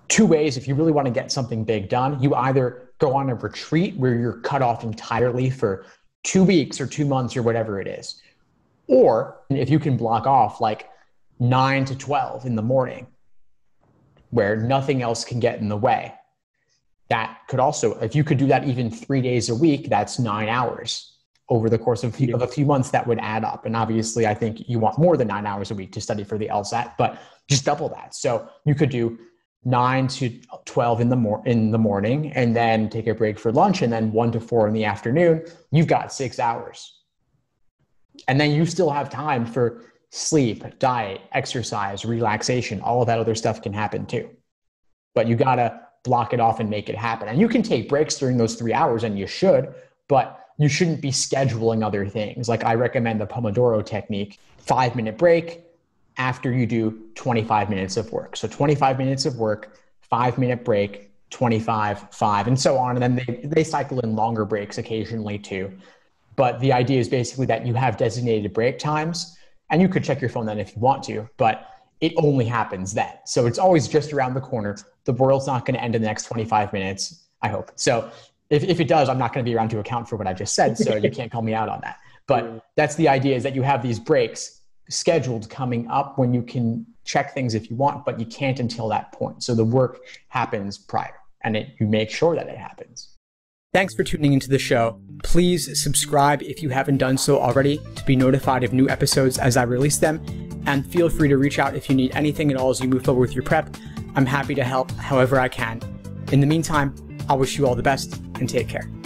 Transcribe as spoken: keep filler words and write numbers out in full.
two ways if you really want to get something big done. You either go on a retreat where you're cut off entirely for two weeks or two months or whatever it is. Or if you can block off like nine to twelve in the morning where nothing else can get in the way. That could also, if you could do that even three days a week, that's nine hours over the course of, few, of a few months. That would add up. And obviously I think you want more than nine hours a week to study for the LSAT, but just double that. So you could do nine to twelve in the mor- in the morning and then take a break for lunch, and then one to four in the afternoon. You've got six hours. And then you still have time for sleep, diet, exercise, relaxation. All of that other stuff can happen too. But you got to block it off and make it happen. And you can take breaks during those three hours, and you should, but you shouldn't be scheduling other things. Like I recommend the Pomodoro technique, five minute break after you do twenty-five minutes of work. So twenty-five minutes of work, five minute break, twenty-five, five, and so on. And then they, they cycle in longer breaks occasionally too. But the idea is basically that you have designated break times, and you could check your phone then if you want to, but it only happens then. So it's always just around the corner. The world's not going to end in the next twenty-five minutes, I hope. So if, if it does, I'm not going to be around to account for what I just said. So you can't call me out on that. But that's the idea, is that you have these breaks scheduled coming up when you can check things if you want, but you can't until that point. So the work happens prior, and it, you make sure that it happens. Thanks for tuning into the show. Please subscribe if you haven't done so already to be notified of new episodes as I release them. And feel free to reach out if you need anything at all as you move forward with your prep. I'm happy to help however I can. In the meantime, I'll wish you all the best and take care.